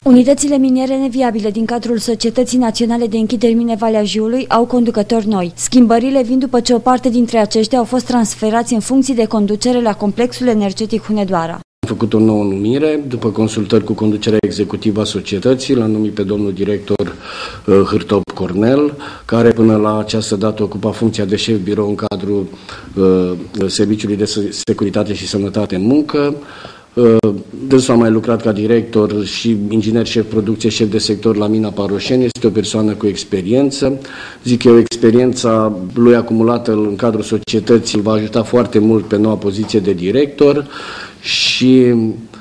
Unitățile miniere neviabile din cadrul Societății Naționale de Închideri Mine Valea Jiului au conducători noi. Schimbările vin după ce o parte dintre aceștia au fost transferați în funcții de conducere la complexul energetic Hunedoara. Am făcut o nouă numire, după consultări cu conducerea executivă a societății, l-am numit pe domnul director Hârtop Cornel, care până la această dată ocupa funcția de șef birou în cadrul Serviciului de Securitate și Sănătate în Muncă. Dânsul a mai lucrat ca director și inginer șef producție, șef de sector la Mina Paroșeni. Este o persoană cu experiență. Zic eu, experiența lui acumulată în cadrul societății îl va ajuta foarte mult pe noua poziție de director și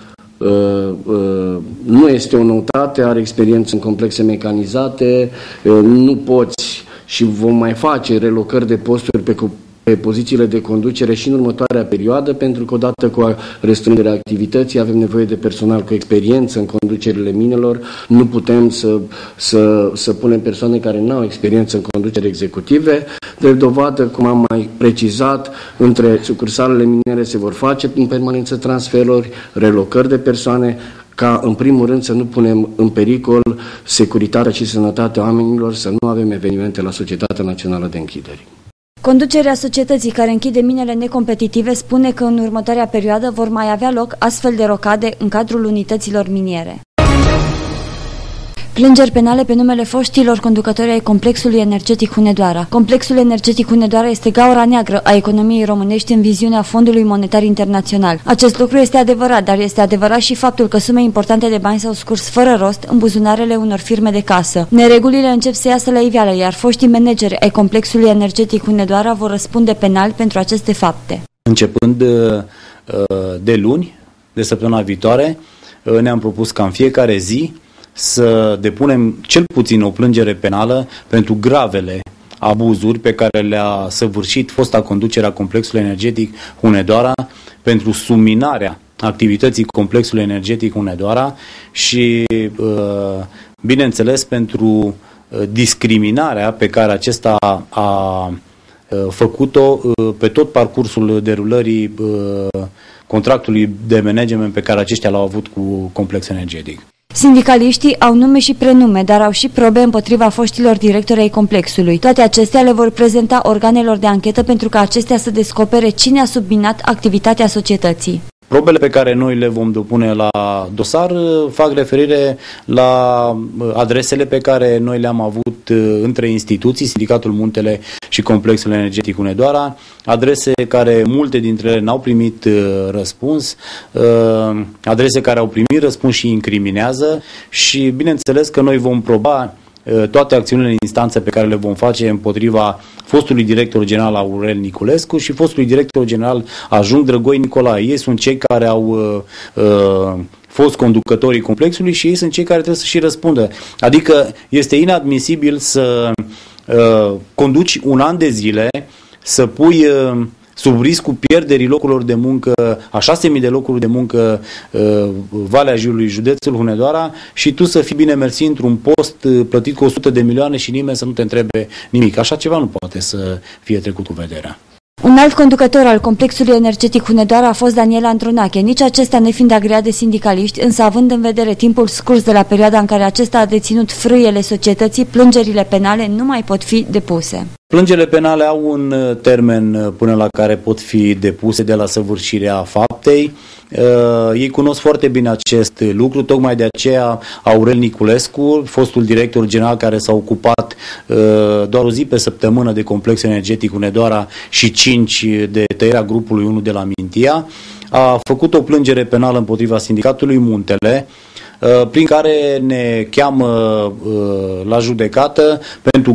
nu este o noutate, are experiență în complexe mecanizate, nu poți și vom mai face relocări de posturi pe pozițiile de conducere și în următoarea perioadă, pentru că odată cu restrângerea activității avem nevoie de personal cu experiență în conducerile minelor. Nu putem să punem persoane care nu au experiență în conducere executive. De dovadă, cum am mai precizat, între sucursalele miniere se vor face în permanență transferuri, relocări de persoane, ca în primul rând să nu punem în pericol securitatea și sănătatea oamenilor, să nu avem evenimente la Societatea Națională de Închideri. Conducerea societății care închide minele necompetitive spune că în următoarea perioadă vor mai avea loc astfel de rocade în cadrul unităților miniere. Plângeri penale pe numele foștilor conducători ai complexului energetic Hunedoara. Complexul energetic Hunedoara este gaura neagră a economiei românești în viziunea Fondului Monetar Internațional. Acest lucru este adevărat, dar este adevărat și faptul că sume importante de bani s-au scurs fără rost în buzunarele unor firme de casă. Neregulile încep să iasă la iveală, iar foștii manageri ai complexului energetic Hunedoara vor răspunde penal pentru aceste fapte. Începând de luni, de săptămâna viitoare, ne-am propus ca în fiecare zi să depunem cel puțin o plângere penală pentru gravele abuzuri pe care le-a săvârșit fosta conducere a complexului energetic Hunedoara, pentru subminarea activității complexului energetic Hunedoara și, bineînțeles, pentru discriminarea pe care acesta a făcut-o pe tot parcursul derulării contractului de management pe care aceștia l-au avut cu complexul energetic. Sindicaliștii au nume și prenume, dar au și probe împotriva foștilor directori ai complexului. Toate acestea le vor prezenta organelor de anchetă pentru ca acestea să descopere cine a subminat activitatea societății. Probele pe care noi le vom depune la dosar fac referire la adresele pe care noi le-am avut între instituții, Sindicatul Muntele și Complexul Energetic Hunedoara, adrese care multe dintre ele n-au primit răspuns, adrese care au primit răspuns și incriminează și bineînțeles că noi vom proba toate acțiunile în instanță pe care le vom face împotriva fostului director general Aurel Niculescu și fostului director general adjunct Drăgoi Nicolae. Ei sunt cei care au fost conducătorii complexului și ei sunt cei care trebuie să și răspundă. Adică este inadmisibil să conduci un an de zile, să pui sub riscul pierderii locurilor de muncă, a 6.000 de locuri de muncă Valea Jiului, județul Hunedoara, și tu să fii bine mersi într-un post plătit cu 100 de milioane și nimeni să nu te întrebe nimic. Așa ceva nu poate să fie trecut cu vederea. Un alt conducător al complexului energetic Hunedoara a fost Daniel Andronache, nici acesta nefiind agreat de sindicaliști, însă având în vedere timpul scurs de la perioada în care acesta a deținut frâiele societății, plângerile penale nu mai pot fi depuse. Plângerile penale au un termen până la care pot fi depuse de la săvârșirea faptei. Ei cunosc foarte bine acest lucru, tocmai de aceea Aurel Niculescu, fostul director general care s-a ocupat doar o zi pe săptămână de complexul energetic Hunedoara și 5 de tăierea grupului 1 de la Mintia, a făcut o plângere penală împotriva Sindicatului Muntele, prin care ne cheamă la judecată pentru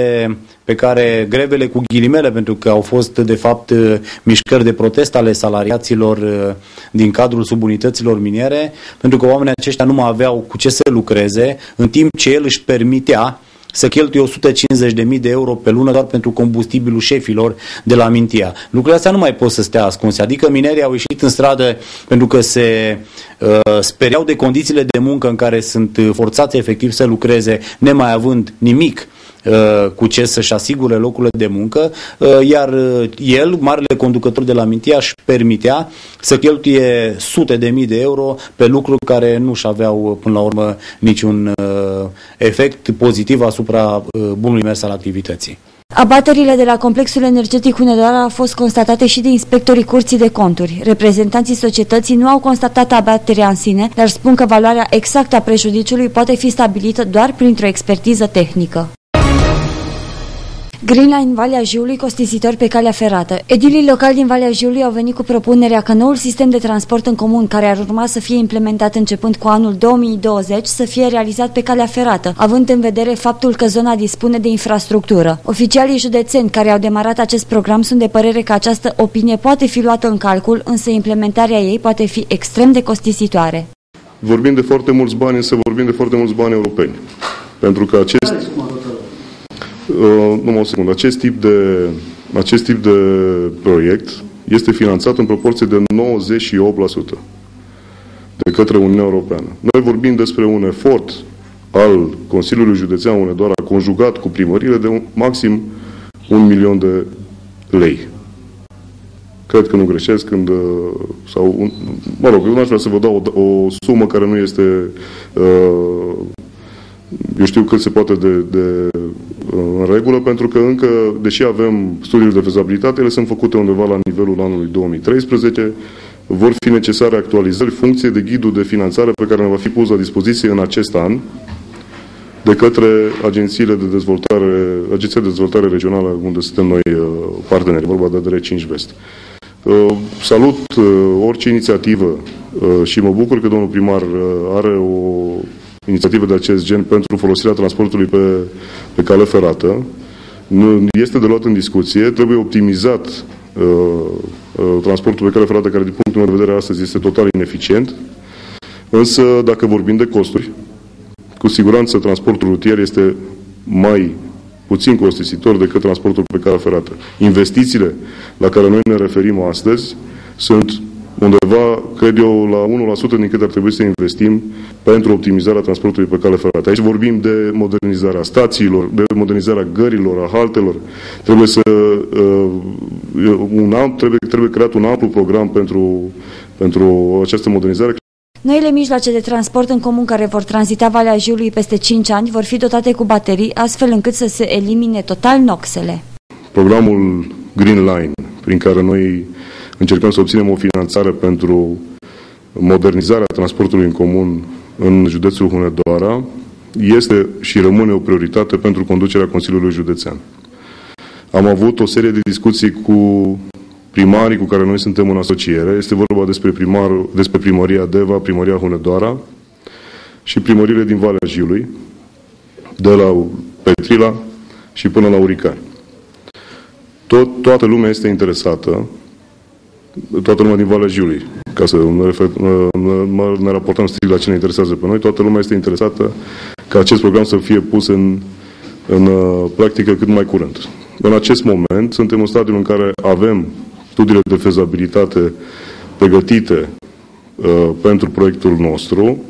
grevele cu ghilimele, pentru că au fost de fapt mișcări de protest ale salariaților din cadrul subunităților miniere, pentru că oamenii aceștia nu mai aveau cu ce să lucreze, în timp ce el își permitea să cheltuie 150.000 de euro pe lună doar pentru combustibilul șefilor de la Mintia. Lucrurile astea nu mai pot să stea ascunse. Adică minerii au ieșit în stradă pentru că se speriau de condițiile de muncă în care sunt forțați efectiv să lucreze, nemai având nimic cu ce să-și asigure locurile de muncă, iar el, marele conducător de la Mintia, își permitea să cheltuie sute de mii de euro pe lucruri care nu-și aveau până la urmă niciun efect pozitiv asupra bunului mers al activității. Abaterile de la complexul energetic Hunedoara au fost constatate și de inspectorii Curții de Conturi. Reprezentanții societății nu au constatat abaterea în sine, dar spun că valoarea exactă a prejudiciului poate fi stabilită doar printr-o expertiză tehnică. Green Line Valea Jiului, costisitor pe calea ferată. Edilii locali din Valea Jiului au venit cu propunerea că noul sistem de transport în comun, care ar urma să fie implementat începând cu anul 2020, să fie realizat pe calea ferată, având în vedere faptul că zona dispune de infrastructură. Oficialii județeni care au demarat acest program sunt de părere că această opinie poate fi luată în calcul, însă implementarea ei poate fi extrem de costisitoare. Vorbim de foarte mulți bani, însă vorbim de foarte mulți bani europeni. Pentru că acest tip de proiect este finanțat în proporție de 98% de către Uniunea Europeană. Noi vorbim despre un efort al Consiliului Județean Hunedoara conjugat cu primările de maxim 1 milion de lei. Cred că nu greșesc când... eu n-aș vrea să vă dau o sumă care nu este... eu știu cât se poate în regulă, pentru că încă, deși avem studiul de fezabilitate, ele sunt făcute undeva la nivelul anului 2013, vor fi necesare actualizări funcție de ghidul de finanțare pe care ne va fi pus la dispoziție în acest an de către Agenția de Dezvoltare Regională, unde suntem noi parteneri, vorba de ADR 5 Vest. Salut orice inițiativă și mă bucur că domnul primar are o inițiative de acest gen pentru folosirea transportului pe cale ferată. Nu este de luat în discuție, trebuie optimizat transportul pe cale ferată, care din punctul meu de vedere astăzi este total ineficient. Însă, dacă vorbim de costuri, cu siguranță transportul rutier este mai puțin costisitor decât transportul pe cale ferată. Investițiile la care noi ne referim astăzi sunt undeva, cred eu, la 1% din cât ar trebui să investim pentru optimizarea transportului pe cale ferată. Aici vorbim de modernizarea stațiilor, de modernizarea gărilor, a haltelor. Trebuie creat un amplu program pentru această modernizare. Noile mijloace de transport în comun care vor tranzita Valea Jiului peste 5 ani vor fi dotate cu baterii, astfel încât să se elimine total noxele. Programul Green Line, prin care noi încercăm să obținem o finanțare pentru modernizarea transportului în comun în județul Hunedoara, este și rămâne o prioritate pentru conducerea Consiliului Județean. Am avut o serie de discuții cu primarii cu care noi suntem în asociere. Este vorba despre primăria Deva, primăria Hunedoara și primările din Valea Jiului, de la Petrila și până la Uricani. Toată lumea este interesată, toată lumea din Valea Jiului, ca să ne raportăm strict la ce ne interesează pe noi, toată lumea este interesată ca acest program să fie pus în practică cât mai curând. În acest moment suntem în stadiul în care avem studiile de fezabilitate pregătite pentru proiectul nostru.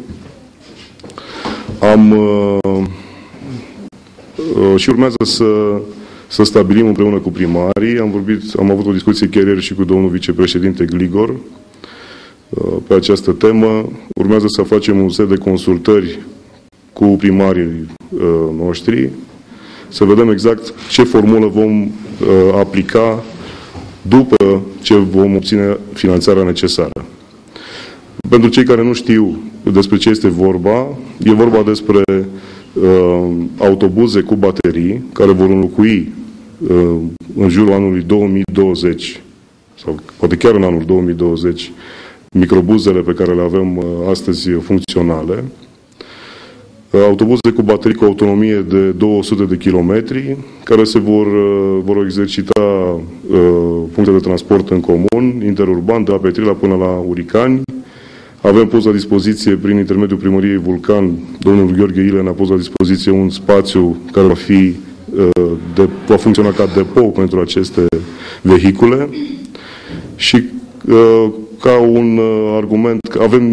Și urmează să stabilim împreună cu primarii. Am avut o discuție chiar ieri și cu domnul vicepreședinte Gligor pe această temă. Urmează să facem un set de consultări cu primarii noștri, să vedem exact ce formulă vom aplica după ce vom obține finanțarea necesară. Pentru cei care nu știu despre ce este vorba, e vorba despre autobuze cu baterii care vor înlocui în jurul anului 2020 sau poate chiar în anul 2020 microbuzele pe care le avem astăzi funcționale. Autobuze cu baterii cu autonomie de 200 de kilometri, care se vor exercita puncte de transport în comun, interurban, de la Petrila până la Uricani. Avem pus la dispoziție, prin intermediul primăriei Vulcan, domnul Gheorghe Ile ne-a pus la dispoziție un spațiu care va funcționa ca depou pentru aceste vehicule și ca un argument, avem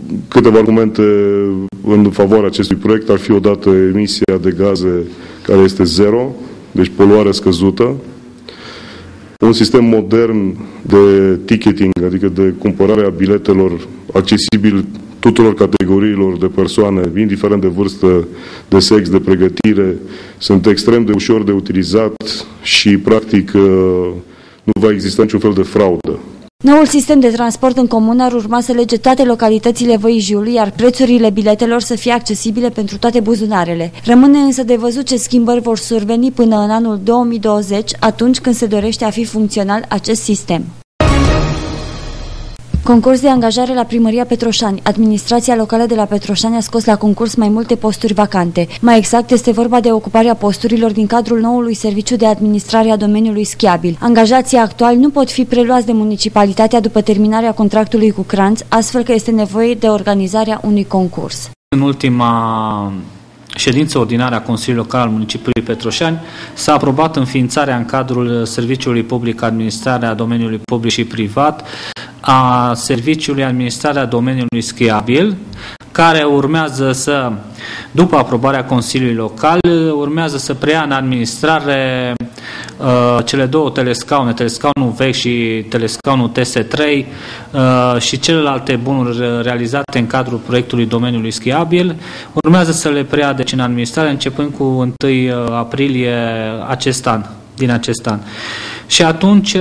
câteva argumente în favoarea acestui proiect ar fi odată emisia de gaze care este zero, deci poluarea scăzută, un sistem modern de ticketing, adică de cumpărare a biletelor accesibil tuturor categoriilor de persoane, indiferent de vârstă, de sex, de pregătire, sunt extrem de ușor de utilizat și, practic, nu va exista niciun fel de fraudă. Noul sistem de transport în comun ar urma să lege toate localitățile Văii Jiului, iar prețurile biletelor să fie accesibile pentru toate buzunarele. Rămâne însă de văzut ce schimbări vor surveni până în anul 2020, atunci când se dorește a fi funcțional acest sistem. Concurs de angajare la Primăria Petroșani. Administrația locală de la Petroșani a scos la concurs mai multe posturi vacante. Mai exact, este vorba de ocuparea posturilor din cadrul noului serviciu de administrare a domeniului schiabil. Angajații actuali nu pot fi preluați de municipalitatea după terminarea contractului cu Cranț, astfel că este nevoie de organizarea unui concurs. În ultima ședință ordinară a Consiliului Local al Municipiului Petroșani s-a aprobat înființarea în cadrul Serviciului Public Administrarea Domeniului Public și Privat a Serviciului Administrarea Domeniului Schiabil, care urmează să, după aprobarea Consiliului Local, urmează să preia în administrare cele două telescaune, telescaunul vechi și telescaunul TS3 și celelalte bunuri realizate în cadrul proiectului domeniului schiabil. Urmează să le preia deci în administrare începând cu 1 aprilie din acest an. Și atunci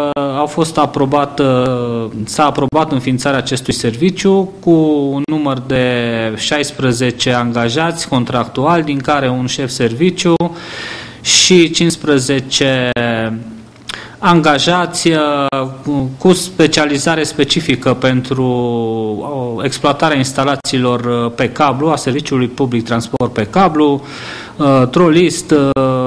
s-a aprobat înființarea acestui serviciu cu un număr de 16 angajați contractuali, din care un șef serviciu și 15 angajați cu specializare specifică pentru exploatarea instalațiilor pe cablu, a Serviciului Public Transport pe cablu, trolist,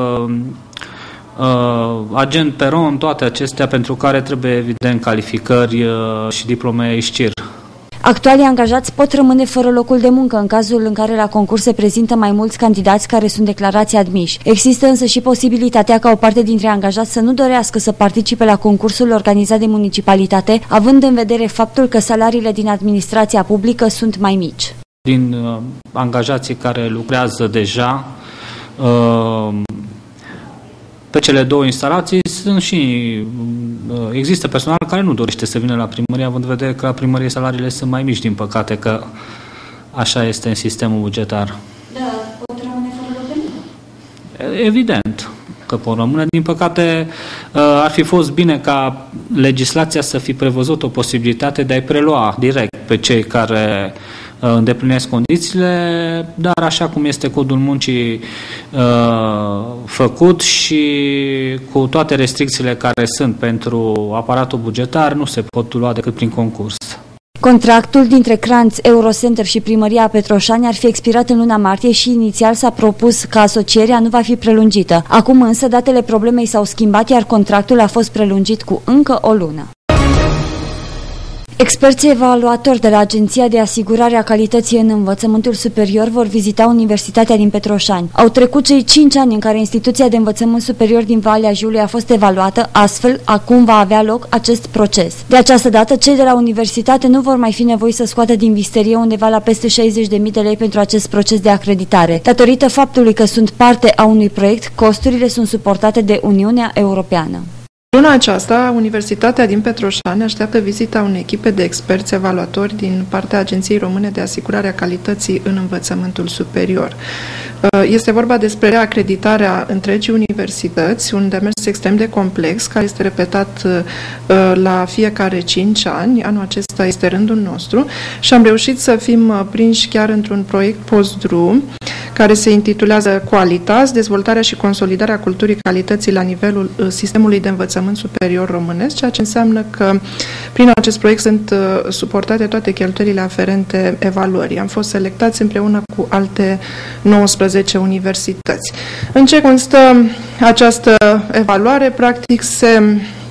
agent peron, toate acestea pentru care trebuie evident calificări și diplome ISCIR. Actualii angajați pot rămâne fără locul de muncă în cazul în care la concurs se prezintă mai mulți candidați care sunt declarați admiși. Există însă și posibilitatea ca o parte dintre angajați să nu dorească să participe la concursul organizat de municipalitate, având în vedere faptul că salariile din administrația publică sunt mai mici. Din angajații care lucrează deja pe cele două instalații există personal care nu dorește să vină la primărie, având în vedere că la primărie salariile sunt mai mici, din păcate, că așa este în sistemul bugetar. Da, pot rămâne fără loc de muncă. Evident că pot rămâne. Din păcate, ar fi fost bine ca legislația să fi prevăzut o posibilitate de a-i prelua direct pe cei care îndeplinesc condițiile, dar așa cum este codul muncii făcut și cu toate restricțiile care sunt pentru aparatul bugetar, nu se pot lua decât prin concurs. Contractul dintre Cranț, Eurocenter și Primăria Petroșani ar fi expirat în luna martie și inițial s-a propus că asocierea nu va fi prelungită. Acum însă datele problemei s-au schimbat, iar contractul a fost prelungit cu încă o lună. Experții evaluatori de la Agenția de Asigurare a Calității în Învățământul Superior vor vizita Universitatea din Petroșani. Au trecut cei 5 ani în care instituția de învățământ superior din Valea Jiului a fost evaluată, astfel acum va avea loc acest proces. De această dată, cei de la universitate nu vor mai fi nevoiți să scoată din visterie undeva la peste 60.000 de lei pentru acest proces de acreditare. Datorită faptului că sunt parte a unui proiect, costurile sunt suportate de Uniunea Europeană. Luna aceasta, Universitatea din Petroșani așteaptă vizita unei echipe de experți evaluatori din partea Agenției Române de Asigurare a Calității în Învățământul Superior. Este vorba despre reacreditarea întregii universități, un demers extrem de complex, care este repetat la fiecare 5 ani. Anul acesta este rândul nostru și am reușit să fim prinși chiar într-un proiect post-drum care se intitulează Qualitas, dezvoltarea și consolidarea culturii calității la nivelul sistemului de învățământ superior românesc, ceea ce înseamnă că prin acest proiect sunt suportate toate cheltuielile aferente evaluării. Am fost selectați împreună cu alte 19 universități. În ce constă această evaluare? Practic se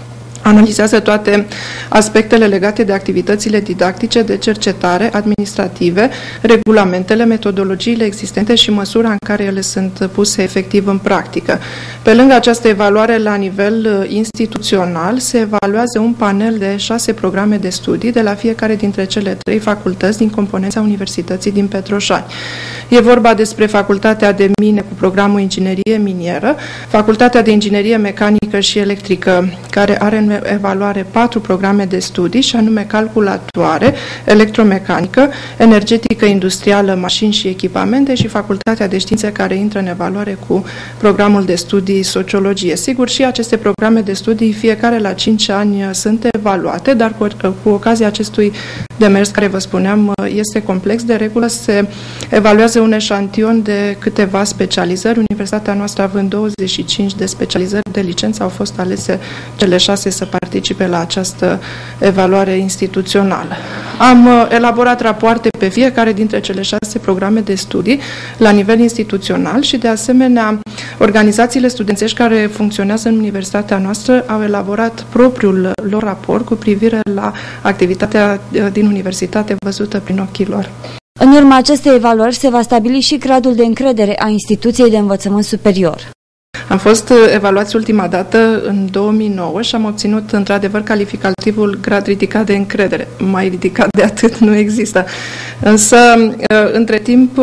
Analizează toate aspectele legate de activitățile didactice, de cercetare, administrative, regulamentele, metodologiile existente și măsura în care ele sunt puse efectiv în practică. Pe lângă această evaluare la nivel instituțional, se evaluează un panel de 6 programe de studii de la fiecare dintre cele 3 facultăți din componența Universității din Petroșani. E vorba despre Facultatea de Mine cu programul Inginerie Minieră, Facultatea de Inginerie Mecanică și Electrică, care are în evaluare 4 programe de studii, și anume calculatoare, electromecanică, energetică industrială, mașini și echipamente, și Facultatea de Științe, care intră în evaluare cu programul de studii sociologie. Sigur, și aceste programe de studii, fiecare la 5 ani, sunt evaluate, dar cu ocazia acestui demers, care vă spuneam, este complex, de regulă se evaluează un eșantion de câteva specializări. Universitatea noastră, având 25 de specializări de licență, au fost alese cele 6 să participe la această evaluare instituțională. Am elaborat rapoarte pe fiecare dintre cele 6 programe de studii la nivel instituțional și, de asemenea, organizațiile studențești care funcționează în universitatea noastră au elaborat propriul lor raport cu privire la activitatea din universitate văzută prin ochii lor. În urma acestei evaluări se va stabili și gradul de încredere a instituției de învățământ superior. Am fost evaluați ultima dată în 2009 și am obținut într-adevăr calificativul grad ridicat de încredere. Mai ridicat de atât nu există. Însă, între timp,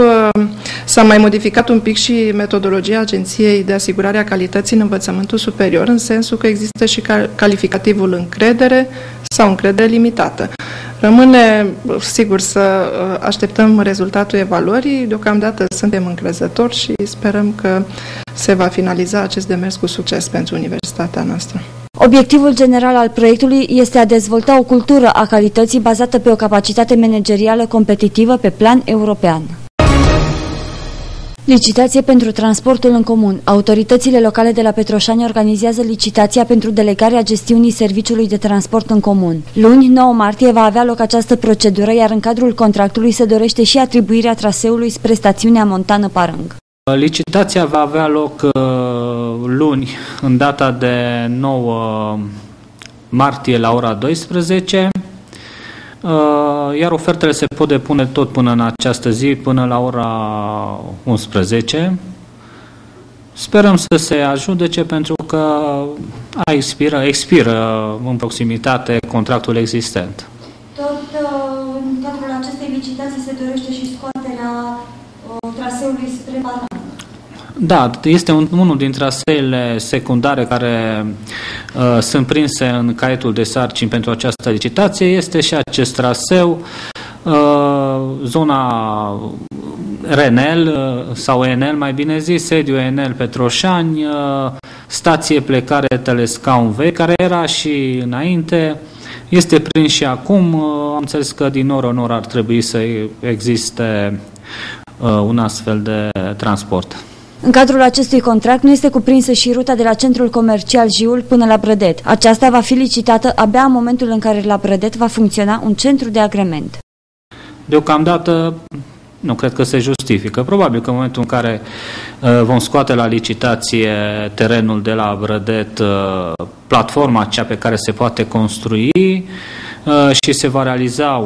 s-a mai modificat un pic și metodologia Agenției de Asigurare a Calității în Învățământul Superior, în sensul că există și calificativul încredere sau încredere limitată. Rămâne, sigur, să așteptăm rezultatul evaluării. Deocamdată suntem încrezători și sperăm că se va finaliza acest demers cu succes pentru universitatea noastră. Obiectivul general al proiectului este a dezvolta o cultură a calității bazată pe o capacitate managerială competitivă pe plan european. Licitație pentru transportul în comun. Autoritățile locale de la Petroșani organizează licitația pentru delegarea gestiunii serviciului de transport în comun. Luni, 9 martie, va avea loc această procedură, iar în cadrul contractului se dorește și atribuirea traseului spre stațiunea Montană Parâng. Licitația va avea loc luni, în data de 9 martie la ora 12, iar ofertele se pot depune tot până în această zi, până la ora 11. Sperăm să se ajudece, pentru că expiră în proximitate contractul existent. Tot în cadrul acestei licitații se dorește și scoaterea traseului spre Parâng. Da, este unul din traseele secundare care sunt prinse în caietul de sarcini pentru această licitație. Este și acest traseu, zona RENEL sau ENEL, mai bine zis, sediu ENEL Petroșani, stație plecare Telescaun vechi, care era și înainte, este prins și acum. Am înțeles că din oră în oră ar trebui să existe un astfel de transport. În cadrul acestui contract nu este cuprinsă și ruta de la centrul comercial Jiul până la Brădet. Aceasta va fi licitată abia în momentul în care la Brădet va funcționa un centru de agrement. Deocamdată nu cred că se justifică. Probabil că în momentul în care vom scoate la licitație terenul de la Brădet, platforma cea pe care se poate construi și se va realiza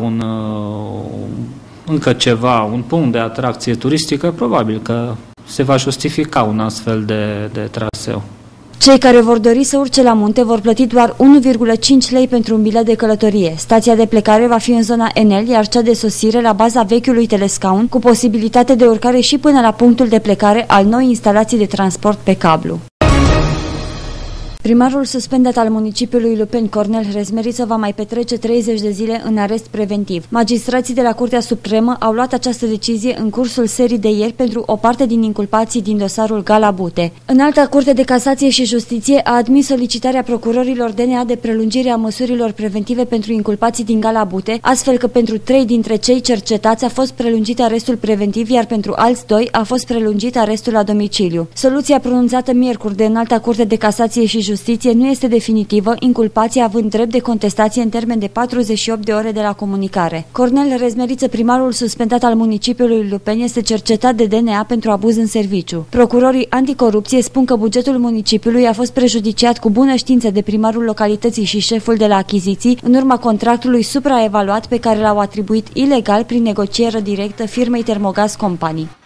încă ceva, un punct de atracție turistică, probabil că se va justifica un astfel de traseu. Cei care vor dori să urce la munte vor plăti doar 1,5 lei pentru un bilet de călătorie. Stația de plecare va fi în zona Enel, iar cea de sosire la baza vechiului Telescaun, cu posibilitate de urcare și până la punctul de plecare al noii instalații de transport pe cablu. Primarul suspendat al municipiului Lupeni, Cornel Hrezmeriță, va mai petrece 30 de zile în arest preventiv. Magistrații de la Curtea Supremă au luat această decizie în cursul serii de ieri pentru o parte din inculpații din dosarul Galabute. Înalta Curte de Casație și Justiție a admis solicitarea procurorilor DNA de prelungire a măsurilor preventive pentru inculpații din Galabute, astfel că pentru 3 dintre cei cercetați a fost prelungit arestul preventiv, iar pentru alți 2 a fost prelungit arestul la domiciliu. Soluția pronunțată miercuri de Înalta Curte de Casație și Justiție Justiție nu este definitivă, inculpații având drept de contestație în termen de 48 de ore de la comunicare. Cornel Rezmeriță, primarul suspendat al municipiului Lupeni, este cercetat de DNA pentru abuz în serviciu. Procurorii anticorupție spun că bugetul municipiului a fost prejudiciat cu bună știință de primarul localității și șeful de la achiziții în urma contractului supraevaluat pe care l-au atribuit ilegal prin negociere directă firmei Termogas Company.